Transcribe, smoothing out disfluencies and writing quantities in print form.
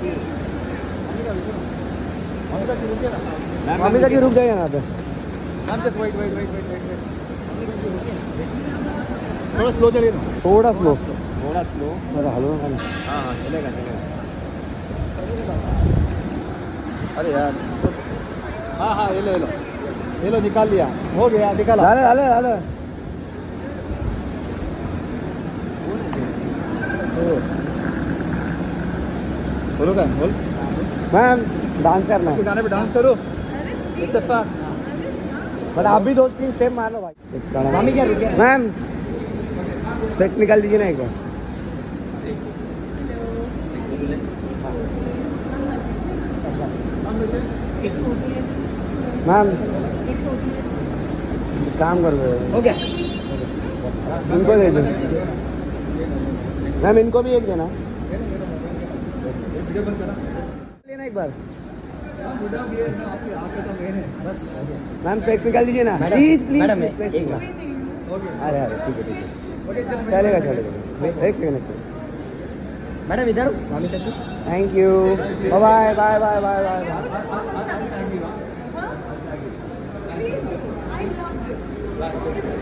अमिता की रुक जाएगा यहाँ पे। थोड़ा स्लो चलिए ना, थोड़ा स्लो, थोड़ा स्लो। अरे हलवा खाना। हाँ चलेगा चलेगा। अरे यार, हाँ हाँ, ये लो निकाल लिया, हो गया, निकाला। डाले डाले डाले। बोलो क्या बोल। मैम डांस करना है, गाने पे डांस करो इत्तेफाक। बट आप भी 2-3 स्टेप मार लो भाई। मामी क्या रुके? मैम स्पेक्स निकाल दीजिए ना एक बार। मैम काम कर रहे हो, हो गया। इनको दे दो मैम, इनको भी एक देना। लेना एक बार मैम, स्पेक्स निकाल दीजिए ना प्लीज प्लीज। मैडम, स्पेक्स एक बार। अरे अरे ठीक है चलेगा चलेगा, एक सेकंड। मैडम इधर मामी तक। Thank you, bye bye bye bye bye bye.